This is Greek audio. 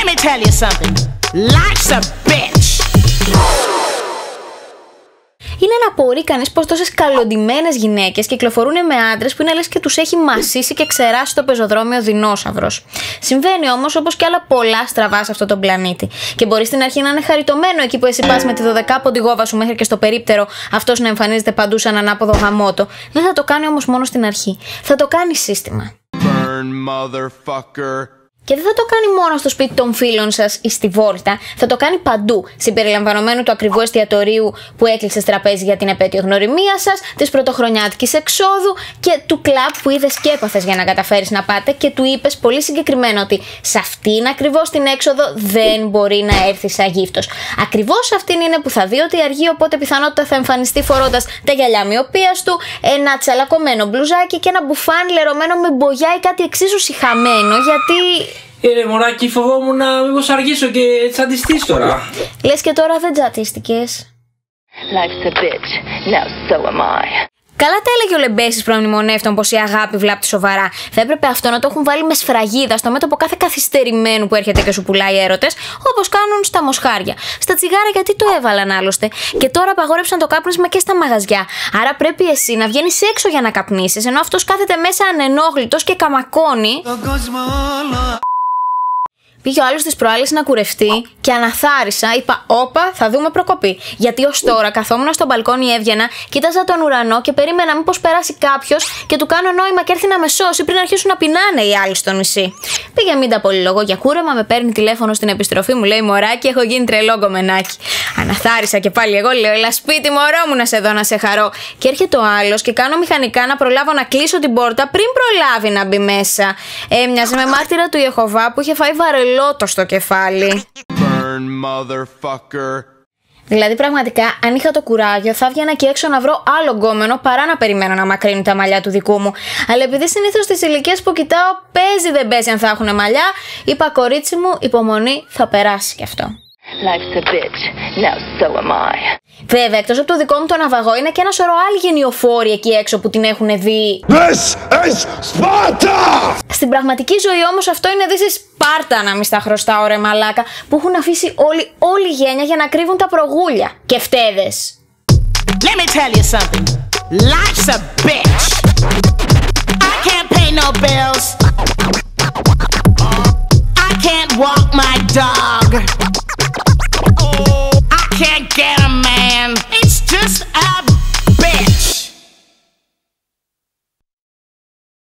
Let me tell you something. Life's a bitch. Είναι να απορεί κανείς πως τόσες καλοντυμένες γυναίκες κυκλοφορούν με άντρες που είναι λες και τους έχει μασίσει και ξεράσει το πεζοδρόμιο δεινόσαυρος. Συμβαίνει όμως όπως και άλλα πολλά στραβά σε αυτόν τον πλανήτη. Και μπορεί στην αρχή να είναι χαριτωμένο εκεί που εσύ πας με τη 12ποντη γόβα σου μέχρι και στο περίπτερο αυτός να εμφανίζεται παντού σαν ανάποδο γαμότο. Δεν θα το κάνει όμως μόνο στην αρχή. Θα το κάνει σύστημα. Burn, motherfucker. Και δεν θα το κάνει μόνο στο σπίτι των φίλων σας ή στη βόλτα, θα το κάνει παντού, συμπεριλαμβανομένου του ακριβού εστιατορίου που έκλεισες τραπέζι για την επέτειο γνωριμίας σας, της πρωτοχρονιάτικης εξόδου και του κλαμπ που είδες και έπαθες για να καταφέρεις να πάτε και του είπες πολύ συγκεκριμένα ότι σε αυτήν ακριβώς την έξοδο δεν μπορεί να έρθει αγύφτος. Ακριβώς αυτήν είναι που θα δει ότι αργεί, οπότε πιθανότητα θα εμφανιστεί φορώντας τα γυαλιά μοιοπίας του, ένα τσαλακωμένο μπλουζάκι και ένα μπουφάνι λερωμένο με μπογιά ή κάτι εξίσου σιχαμένο, γιατί. Μωράκι, φοβόμουν να μήπως αργήσω και τσαντιστείς τώρα. Λες και τώρα δεν τσατίστηκες. Life's a bitch. Now so am I. Καλά τα έλεγε ο Λεμπέσης προμνημονεύτων πως η αγάπη βλάπτει σοβαρά. Θα έπρεπε αυτό να το έχουν βάλει με σφραγίδα στο μέτωπο κάθε καθυστερημένου που έρχεται και σου πουλάει έρωτες, όπως κάνουν στα μοσχάρια. Στα τσιγάρα γιατί το έβαλαν άλλωστε. Και τώρα απαγόρεψαν το κάπνισμα και στα μαγαζιά. Άρα πρέπει εσύ να βγαίνεις έξω για να καπνίσεις, ενώ αυτός κάθεται μέσα ανενόχλητος και καμακώνει. Πήγε ο άλλος τις προάλλες να κουρευτεί και αναθάρισα, είπα: όπα, θα δούμε προκοπή. Γιατί ως τώρα καθόμουν στο μπαλκόνι, έβγαινα, κοίταζα τον ουρανό και περίμενα μήπως περάσει κάποιος και του κάνω νόημα και έρθει να με σώσει πριν αρχίσουν να πεινάνε οι άλλοι στο νησί. Πήγε μήντα πολύ λόγο για κούρεμα, με παίρνει τηλέφωνο στην επιστροφή, μου λέει: μωράκι, έχω γίνει τρελό γκομενάκι. Αναθάρισα και πάλι εγώ, λέω: έλα σπίτι, μωρό μου, να σε δω, να σε χαρώ. Και έρχεται ο άλλος και κάνω μηχανικά να προλάβω να κλείσω την πόρτα πριν προλάβει να μπει μέσα. Έμοιαζε με μάρτυρα του Ιεχωβά που είχε φάει βαρελότο στο κεφάλι. Burn, motherfucker. Δηλαδή, πραγματικά, αν είχα το κουράγιο, θα έβγαινα και έξω να βρω άλλο γκόμενο παρά να περιμένω να μακρύνουν τα μαλλιά του δικού μου. Αλλά επειδή συνήθως στις ηλικίες που κοιτάω, παίζει δεν παίζει αν θα έχουν μαλλιά, είπα: κορίτσι μου, υπομονή, θα περάσει κι αυτό. Life's a bitch. Now so am I. Βέβαια, εκτός από το δικό μου το ναυαγό, είναι και ένα σωρό άλλοι γενιοφόροι εκεί έξω που την έχουν δει. This is Sparta! Στην πραγματική ζωή όμως αυτό είναι δύση Σπάρτα, να μη στα χρωστάω ρε μαλάκα, που έχουν αφήσει όλη γένια για να κρύβουν τα προγούλια. Και φταίδες. Let me tell you something. Life's a bitch. I can't pay no bills.